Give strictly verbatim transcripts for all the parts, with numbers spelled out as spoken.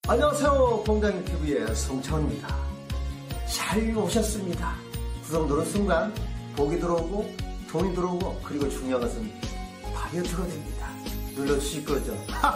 안녕하세요. 공장유튜브의 송차원입니다. 잘 오셨습니다. 구독 누른 순간 복이 들어오고 돈이 들어오고 그리고 중요한 것은 다이어트가 됩니다. 눌러주실 거죠?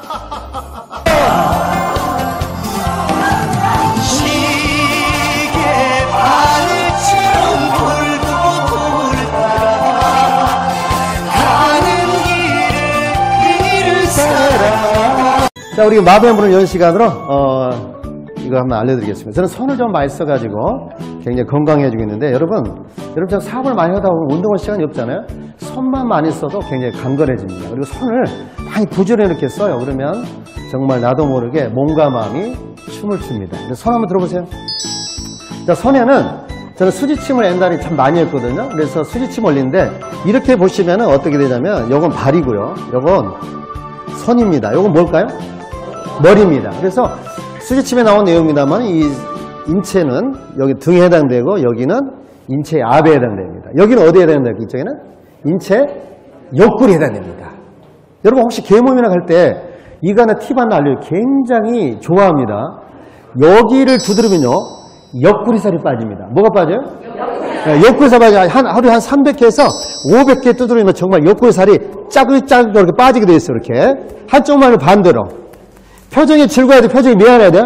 시계 바늘처럼 돌고 돌다 가는 길을 잃은 사람. 자, 우리 마뱀분을 연 시간으로 어, 이거 한번 알려드리겠습니다. 저는 손을 좀 많이 써가지고 굉장히 건강해지고 있는데, 여러분, 여러분 제가 사업을 많이 하다 보면 운동할 시간이 없잖아요. 손만 많이 써도 굉장히 강건해집니다. 그리고 손을 많이 부지런히 이렇게 써요. 그러면 정말 나도 모르게 몸과 마음이 춤을 춥니다. 손 한번 들어보세요. 자, 손에는 저는 수지침을 옛날에 참 많이 했거든요. 그래서 수지침 올리는데 이렇게 보시면은 어떻게 되냐면, 요건 발이고요, 요건 손입니다. 요건 뭘까요? 머리입니다. 그래서 수지침에 나온 내용입니다만, 이 인체는 여기 등에 해당되고 여기는 인체의 압에 해당됩니다. 여기는 어디에 해당됩니까? 이쪽에는 인체 옆구리에 해당됩니다. 여러분 혹시 개몸이나 갈 때 이거 하나 팁 하나 알려요. 굉장히 좋아합니다. 여기를 두드리면요, 옆구리살이 빠집니다. 뭐가 빠져요? 옆구리. 옆구리살 빠져요. 한, 하루에 한 삼백 개에서 오백 개 두드리면 정말 옆구리살이 짜글짜글 이렇게 빠지게 돼 있어요. 이렇게 한쪽만을 반대로. 표정이 즐거워야 돼? 표정이 미안해야 돼요?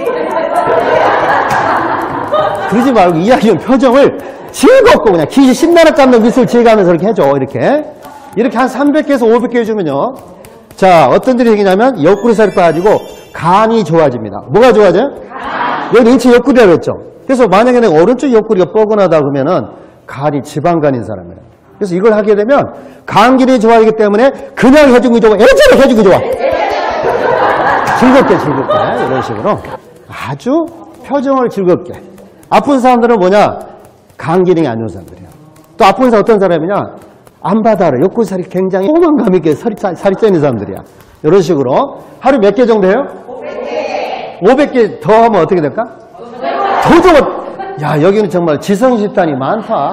그러지 말고 이야기는 표정을 즐겁고 그냥 귀신 신나라 깎는 미술 지어가면서 이렇게 해줘. 이렇게 이렇게 한 삼백 개에서 오백 개 해주면요, 자, 어떤 일이 생기냐면 옆구리살이 빠지고 간이 좋아집니다. 뭐가 좋아져요? 간. 여기 인체 옆구리라고 했죠. 그래서 만약에 내가 오른쪽 옆구리가 뻐근하다 그러면은 간이 지방간인 사람이에요. 그래서 이걸 하게 되면 간 기능이 좋아지기 때문에 그냥 해주는 게 좋아, 애처럼 해주는 게 좋아. 즐겁게 즐겁게 이런 식으로 아주 표정을 즐겁게. 아픈 사람들은 뭐냐? 간 기능이 안 좋은 사람들이야. 또 아픈 사람 어떤 사람이냐? 안 받아라. 옆구리살이 굉장히 포만감 있게 살이, 살이 쪄있는 사람들이야. 이런 식으로 하루 몇 개 정도 해요? 오백 개. 오백 개 더 하면 어떻게 될까? 더 좋아. 야, 여기는 정말 지성집단이 많다.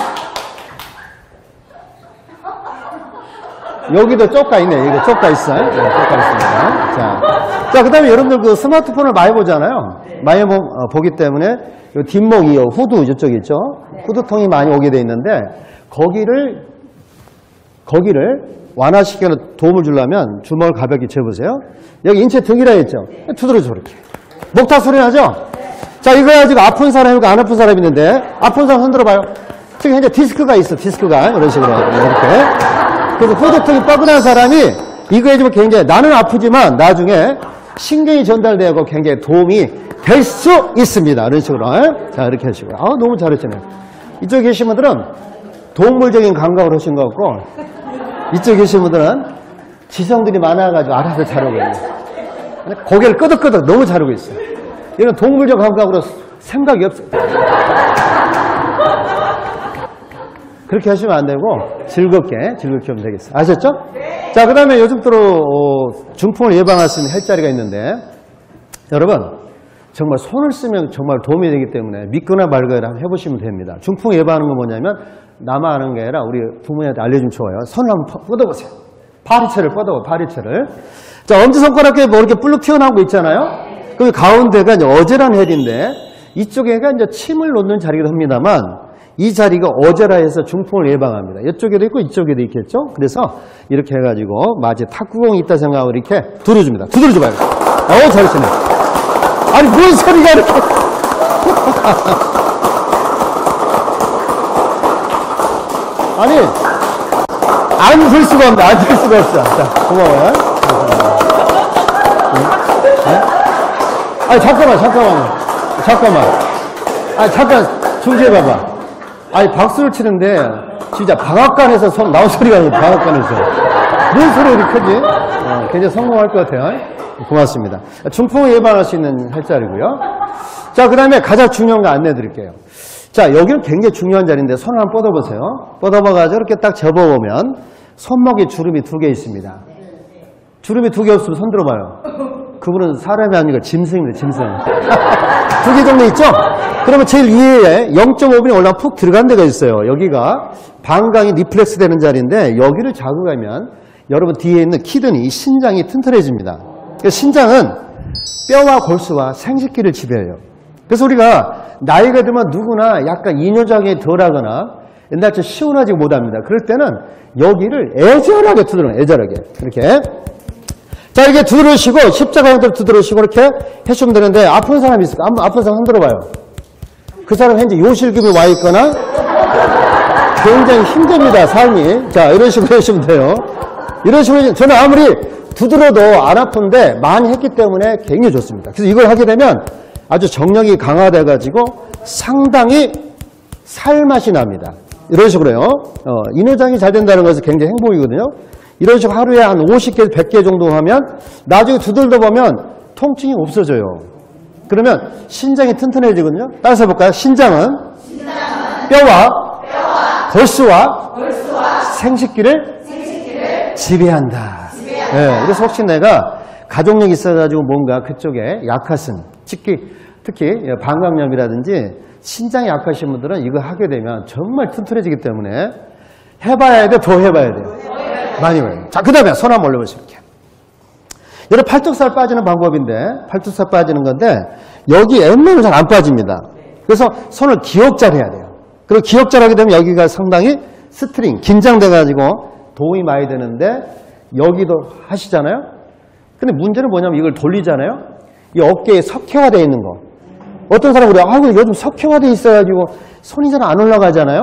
응? 여기도 쪼까 있네. 여기도 쪼까 있어요. 네, 쪼까 있습니다. 자, 자, 그 다음에 여러분들 그 스마트폰을 많이 보잖아요. 많이 보, 어, 보기 때문에 요 뒷목, 이 후드 이쪽에 있죠. 후드통이 많이 오게 돼 있는데, 거기를 거기를 완화시키는 도움을 주려면 주먹을 가볍게 쥐어보세요. 여기 인체 등이라 했죠. 두드려줘, 이렇게. 목타 소리 나죠? 자, 이거 가지고 아픈 사람이고 안 아픈 사람이 있는데, 아픈 사람 손 들어봐요. 지금 현재 디스크가 있어, 디스크가. 이런 식으로. 이렇게. 그래서 후드통이 뻐근한 사람이 이거 해주면 굉장히, 나는 아프지만 나중에 신경이 전달되고 굉장히 도움이 될 수 있습니다. 이런 식으로. 자, 이렇게 하시고요. 아, 너무 잘하시네요. 이쪽에 계신 분들은 동물적인 감각을 하신 것 같고, 이쪽에 계신 분들은 지성들이 많아가지고 알아서 잘하고 있어요. 고개를 끄덕끄덕 너무 잘하고 있어요. 이런 동물적 감각으로 생각이 없어요. 그렇게 하시면 안 되고 즐겁게 즐겁게 하면 되겠어요. 아셨죠? 네. 자, 그 다음에 요즘 들어 어, 중풍을 예방할 수 있는 헬자리가 있는데, 여러분 정말 손을 쓰면 정말 도움이 되기 때문에 믿거나 말거나 해보시면 됩니다. 중풍 예방하는 건 뭐냐면 나만 아는 게 아니라 우리 부모님한테 알려주면 좋아요. 손을 한번 뻗어보세요. 파리채를 뻗어봐, 파리채를. 자, 엄지손가락에 뭐 이렇게 불룩 튀어나온 거 있잖아요. 그 가운데가 이제 어제란 헬인데, 이쪽에가 이제 침을 놓는 자리기도 합니다만, 이 자리가 어제라 해서 중풍을 예방합니다. 이쪽에도 있고 이쪽에도 있겠죠? 그래서 이렇게 해가지고 마치 탁구공이 있다 생각하고 이렇게 두드려줍니다. 두드려줘봐요. 어우, 잘하시네. 아니, 뭔 소리가 이렇게. 아니, 안 쓸 수가 없네. 안 쓸 수가 없어. 자, 고마워요. 네? 네? 아니, 잠깐만, 잠깐만. 잠깐만. 아니, 잠깐, 중지해봐봐. 아니, 박수를 치는데, 진짜 방앗간에서 손, 나온 소리가 나요, 방앗간에서. 무슨 소리 이렇게 크지? 어, 굉장히 성공할 것 같아요. 고맙습니다. 중풍을 예방할 수 있는 헬자리고요. 자, 그 다음에 가장 중요한 거 안내해 드릴게요. 자, 여기는 굉장히 중요한 자리인데, 손을 한번 뻗어보세요. 뻗어봐가지고 이렇게 딱 접어보면, 손목에 주름이 두 개 있습니다. 주름이 두 개 없으면 손 들어봐요. 그분은 사람이 아니고 짐승입니다, 짐승. 두 개 정도 있죠? 그러면 제일 위에 영 점 오 분이 올라가 푹 들어간 데가 있어요. 여기가 방광이 리플렉스 되는 자리인데, 여기를 자극하면 여러분 뒤에 있는 키드니, 신장이 튼튼해집니다. 그러니까 신장은 뼈와 골수와 생식기를 지배해요. 그래서 우리가 나이가 들면 누구나 약간 이뇨작용이 덜하거나 옛날처럼 시원하지 못합니다. 그럴 때는 여기를 애절하게 두드려요. 애절하게. 이렇게. 자, 이렇게 두드러시고 십자가 형태로 두드러시고 이렇게 해주면 되는데 아픈 사람이 있을까? 한번 아픈 사람 흔들어봐요. 그 사람 현재 요실금이 와 있거나 굉장히 힘듭니다. 삶이. 자, 이런 식으로 해주시면 돼요. 이런 식으로 저는 아무리 두드려도 안 아픈데 많이 했기 때문에 굉장히 좋습니다. 그래서 이걸 하게 되면 아주 정력이 강화돼 가지고 상당히 살맛이 납니다. 이런 식으로요. 어, 이뇨작용이 잘 된다는 것은 굉장히 행복이거든요. 이런 식으로 하루에 한 오십 개, 백 개 정도 하면 나중에 두들다 보면 통증이 없어져요. 그러면 신장이 튼튼해지거든요. 따라서 해볼까요? 신장은, 신장은 뼈와, 뼈와 골수와, 골수와 생식기를, 생식기를 지배한다. 지배한다. 네, 그래서 혹시 내가 가족력이 있어가지고 뭔가 그쪽에 약하신, 특히, 특히 방광염이라든지 신장이 약하신 분들은 이거 하게 되면 정말 튼튼해지기 때문에 해봐야 돼, 더 해봐야 돼요. 많이 해요. 자, 그 다음에 손 한번 올려보시면 이렇게. 여러분, 팔뚝살 빠지는 방법인데, 팔뚝살 빠지는 건데, 여기 웬만하면 잘 안 빠집니다. 그래서 손을 기억잘 해야 돼요. 그리고 기억잘 하게 되면 여기가 상당히 스트링, 긴장돼가지고 도움이 많이 되는데, 여기도 하시잖아요? 근데 문제는 뭐냐면 이걸 돌리잖아요? 이 어깨에 석회화되어 있는 거. 어떤 사람은 그래요. 아이고, 요즘 석회화되어 있어가지고 손이 잘 안 올라가잖아요?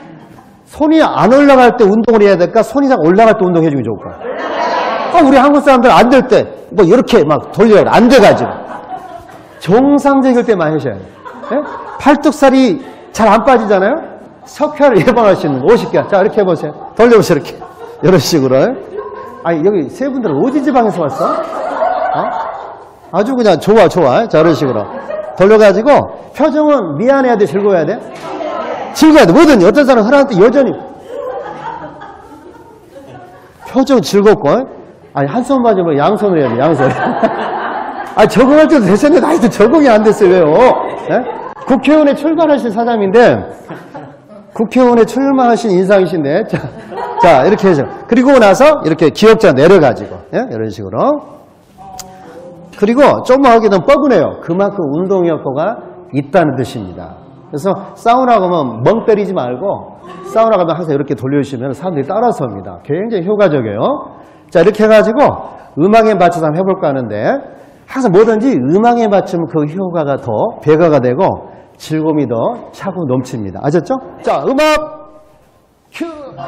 손이 안 올라갈 때 운동을 해야 될까? 손이 잘 올라갈 때 운동해주기 좋을까? 아, 우리 한국 사람들 안 될 때, 뭐, 이렇게 막 돌려요. 안 돼가지고. 정상적일 때 많이 하셔야 돼요. 네? 팔뚝살이 잘 안 빠지잖아요? 석회를 예방할 수 있는 오십 개. 자, 이렇게 해보세요. 돌려보세요, 이렇게. 이런 식으로. 아니, 여기 세 분들은 어디 지방에서 왔어? 어? 아주 그냥 좋아, 좋아. 자, 이런 식으로. 돌려가지고, 표정은 미안해야 돼, 즐거워야 돼? 즐거워야 돼. 뭐든지. 어떤 사람은 하나한테 여전히. 표정 즐겁고, 아니, 한 손 맞으면 양손을 해야 돼, 양손. 아니, 적응할 때도 됐었는데, 아직도 적응이 안 됐어요, 왜요? 네? 국회의원에 출마하신 사장인데, 국회의원에 출마하신 인상이신데, 자, 자, 이렇게 해서. 그리고 나서, 이렇게 기억자 내려가지고, 예? 이런 식으로. 그리고 조금만 하게 되면 뻐근해요. 그만큼 운동 효과가 있다는 뜻입니다. 그래서 사우나 가면 멍 때리지 말고, 사우나 가면 항상 이렇게 돌려주시면 사람들이 따라서 합니다. 굉장히 효과적이에요. 자, 이렇게 해가지고 음악에 맞춰서 한번 해볼까 하는데 항상 뭐든지 음악에 맞추면 그 효과가 더 배가가 되고 즐거움이 더 차고 넘칩니다. 아셨죠? 자, 음악 큐!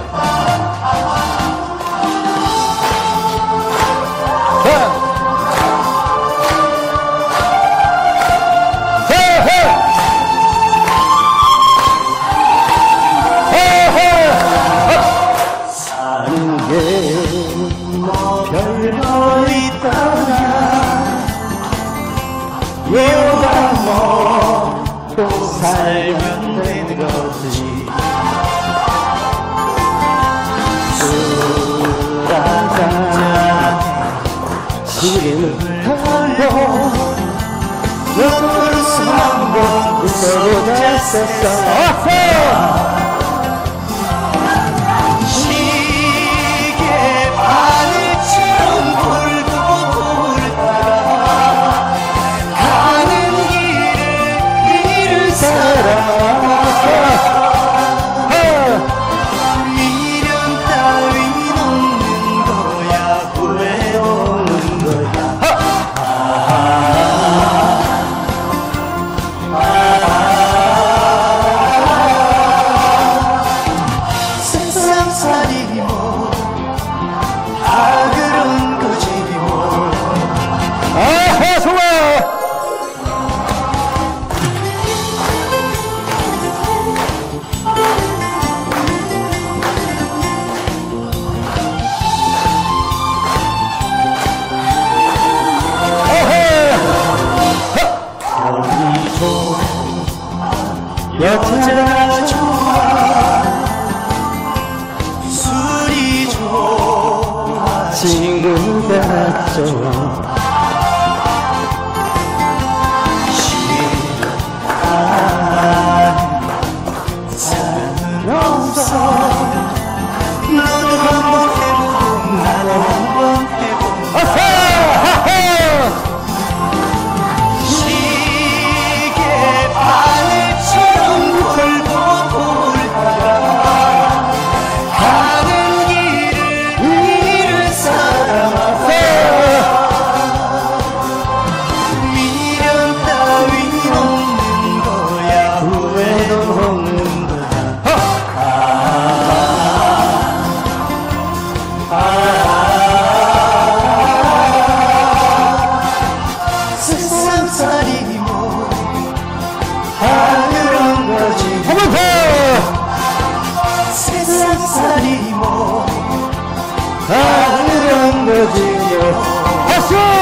살면 되는 거지. 술 한잔 지금을 타고 너를 한번 웃어보자 했었어. 시계 바늘처럼 돌고 돌다가 가는 길을 잃은 사람. 미련 따윈 없는 거야. 왜 오는 거야. 세상살이 뭐 다 그런 거지 뭐. 아하, 좋아! 여자가 좋아. 술이 좋아. 친구가 좋아. 사랑은 없어. 너도 한번 해보고 나도 한번 해보고. 거지요. 박수!